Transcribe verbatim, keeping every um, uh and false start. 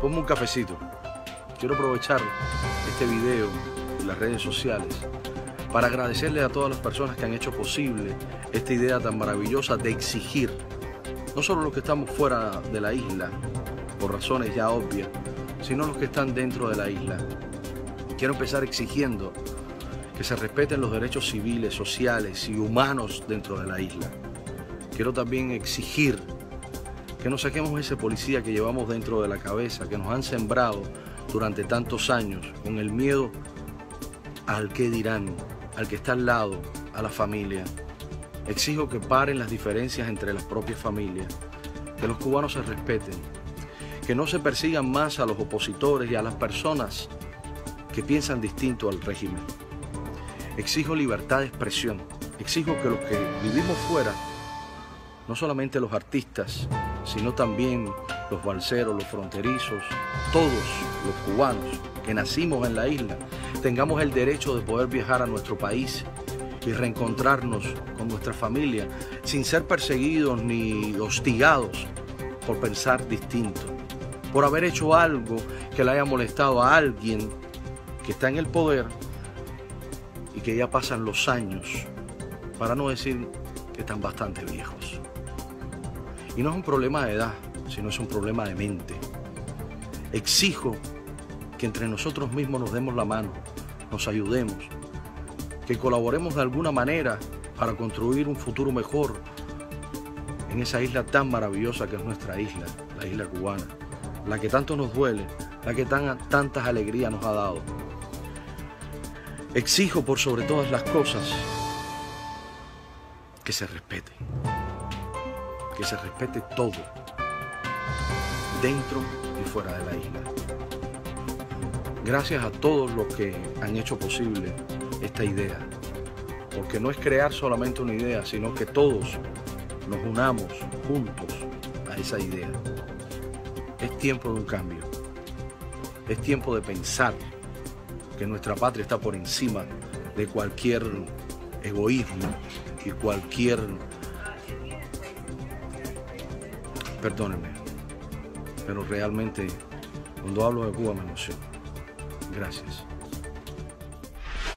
ponme un cafecito. Quiero aprovechar este video y las redes sociales para agradecerle a todas las personas que han hecho posible esta idea tan maravillosa de exigir, no solo los que estamos fuera de la isla, por razones ya obvias, sino los que están dentro de la isla. Quiero empezar exigiendo que se respeten los derechos civiles, sociales y humanos dentro de la isla. Quiero también exigir que nos saquemos ese policía que llevamos dentro de la cabeza, que nos han sembrado durante tantos años con el miedo al que dirán, al que está al lado, a la familia. Exijo que paren las diferencias entre las propias familias, que los cubanos se respeten, que no se persigan más a los opositores y a las personas que piensan distinto al régimen. Exijo libertad de expresión, exijo que los que vivimos fuera, no solamente los artistas, sino también los balseros, los fronterizos, todos los cubanos que nacimos en la isla, tengamos el derecho de poder viajar a nuestro país y reencontrarnos con nuestra familia sin ser perseguidos ni hostigados por pensar distinto, por haber hecho algo que le haya molestado a alguien que está en el poder y que ya pasan los años, para no decir que están bastante viejos. Y no es un problema de edad, sino es un problema de mente. Exijo que entre nosotros mismos nos demos la mano, nos ayudemos, que colaboremos de alguna manera para construir un futuro mejor en esa isla tan maravillosa que es nuestra isla, la isla cubana, la que tanto nos duele, la que tan, tantas alegrías nos ha dado. Exijo por sobre todas las cosas que se respete, que se respete todo, dentro y fuera de la isla. Gracias a todos los que han hecho posible esta idea, porque no es crear solamente una idea, sino que todos nos unamos juntos a esa idea. Es tiempo de un cambio, es tiempo de pensar que nuestra patria está por encima de cualquier egoísmo y cualquier... Perdónenme, pero realmente cuando hablo de Cuba me emociono. Gracias.